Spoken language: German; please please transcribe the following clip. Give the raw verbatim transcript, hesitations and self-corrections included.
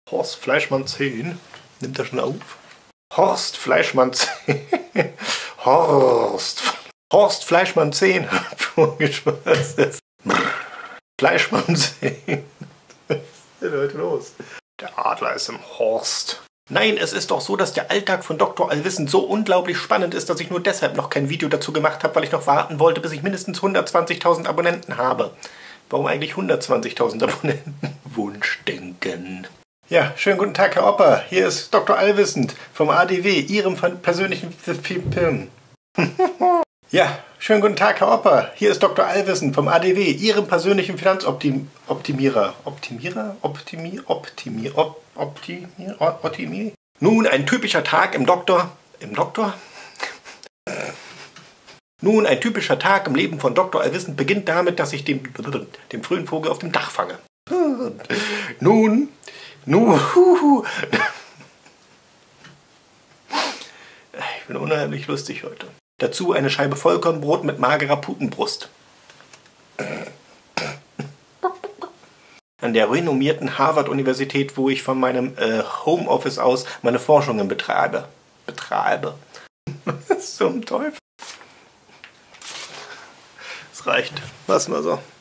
Horst Fleischmann zehn. Nimmt er schon auf? Horst Fleischmann zehn. Horst. Horst Fleischmann zehn. Fleischmann zehn. Was ist denn heute los? Der Adler ist im Horst. Nein, es ist doch so, dass der Alltag von Doktor Allwissend so unglaublich spannend ist, dass ich nur deshalb noch kein Video dazu gemacht habe, weil ich noch warten wollte, bis ich mindestens hundertzwanzigtausend Abonnenten habe. Warum eigentlich hundertzwanzigtausend Abonnenten? Wunschdenken. Ja, schönen guten Tag, Herr Opa. Hier ist Doktor Allwissend vom A D W, Ihrem persönlichen Film. Ja, schönen guten Tag, Herr Opa. Hier ist Doktor Allwissend vom A D W, Ihrem persönlichen Finanzoptimierer. Optimierer? Optimier? Optimier? Op Optimier? Optimier? Nun, ein typischer Tag im Doktor... Im Doktor? Nun, ein typischer Tag im Leben von Doktor Allwissend beginnt damit, dass ich den, den frühen Vogel auf dem Dach fange. Nun, nun, ich bin unheimlich lustig heute. Dazu eine Scheibe Vollkornbrot mit magerer Putenbrust. An der renommierten Harvard-Universität, wo ich von meinem äh, Homeoffice aus meine Forschungen betreibe. Betreibe. Was zum Teufel? Es reicht. Lass mal so.